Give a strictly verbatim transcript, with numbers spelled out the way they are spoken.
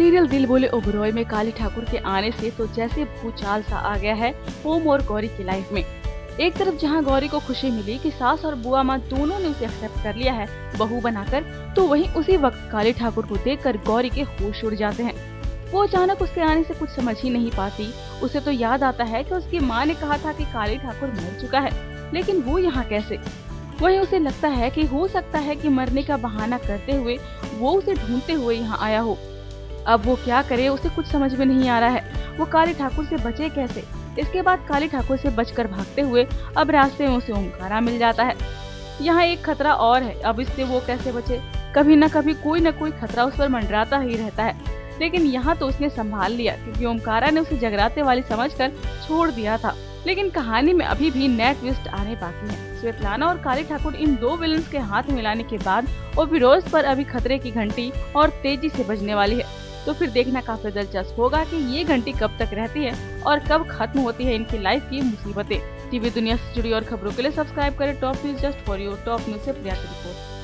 Serial दिल बोले ओबरॉय में काली ठाकुर के आने से तो जैसे भूचाल सा आ गया है ओम और गौरी की लाइफ में। एक तरफ जहां गौरी को खुशी मिली कि सास और बुआ माँ दोनों ने उसे एक्सेप्ट कर लिया है बहू बनाकर, तो वहीं उसी वक्त काली ठाकुर को देखकर गौरी के होश उड़ जाते हैं। वो अचानक उसके आने से कुछ समझ ही नहीं पाती। उसे तो याद आता है कि उसकी माँ ने कहा था कि काली ठाकुर मर चुका है, लेकिन वो यहाँ कैसे। वहीं उसे लगता है कि हो सकता है कि मरने का बहाना करते हुए वो उसे ढूंढते हुए यहाँ आया हो। अब वो क्या करे, उसे कुछ समझ में नहीं आ रहा है। वो काली ठाकुर से बचे कैसे। इसके बाद काली ठाकुर से बचकर भागते हुए अब रास्ते में उसे ओमकारा मिल जाता है। यहाँ एक खतरा और है, अब इससे वो कैसे बचे। कभी न कभी कोई न कोई खतरा उस पर मंडराता ही रहता है, लेकिन यहाँ तो उसने संभाल लिया क्योंकि ओमकारा ने उसे जगराते वाली समझकर छोड़ दिया था। लेकिन कहानी में अभी भी नए ट्विस्ट आने बाकी हैं। स्वेतलाना और काली ठाकुर इन दो विलन्स के हाथ मिलाने के बाद ओबेरॉय पर अभी खतरे की घंटी और तेजी से बजने वाली है। तो फिर देखना काफी दिलचस्प होगा कि ये घंटी कब तक रहती है और कब खत्म होती है इनकी लाइफ की मुसीबतें। टीवी दुनिया से जुड़ी और खबरों के लिए सब्सक्राइब करें top news just for you. Top news से प्रिया की रिपोर्ट।